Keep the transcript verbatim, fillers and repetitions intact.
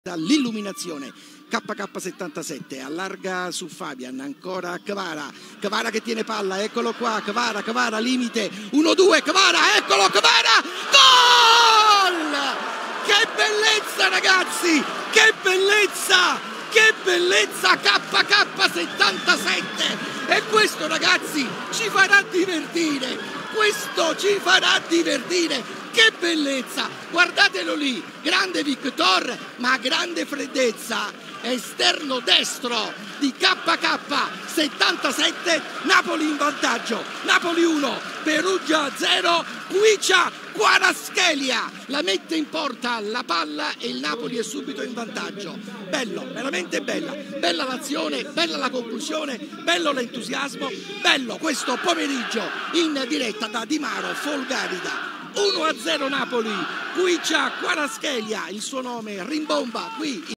Dall'illuminazione K K settantasette allarga su Fabian, ancora Kvara, Kvara che tiene palla, eccolo qua, Kvara, Kvara, limite, uno due, Kvara, eccolo Kvara, gol! Che bellezza ragazzi, che bellezza, che bellezza K K settantasette e questo ragazzi ci farà divertire, questo ci farà divertire. Che bellezza, guardatelo lì, grande Victor, ma grande freddezza, esterno destro di K K settantasette, Napoli in vantaggio, Napoli uno, Perugia zero, Quiccia Kvaratskhelia la mette in porta la palla e il Napoli è subito in vantaggio. Bello, veramente bella, bella l'azione, bella la conclusione, bello l'entusiasmo, bello questo pomeriggio in diretta da Di Maro Folgarida. uno a zero Napoli, Quiccia Kvaratskhelia, il suo nome rimbomba qui.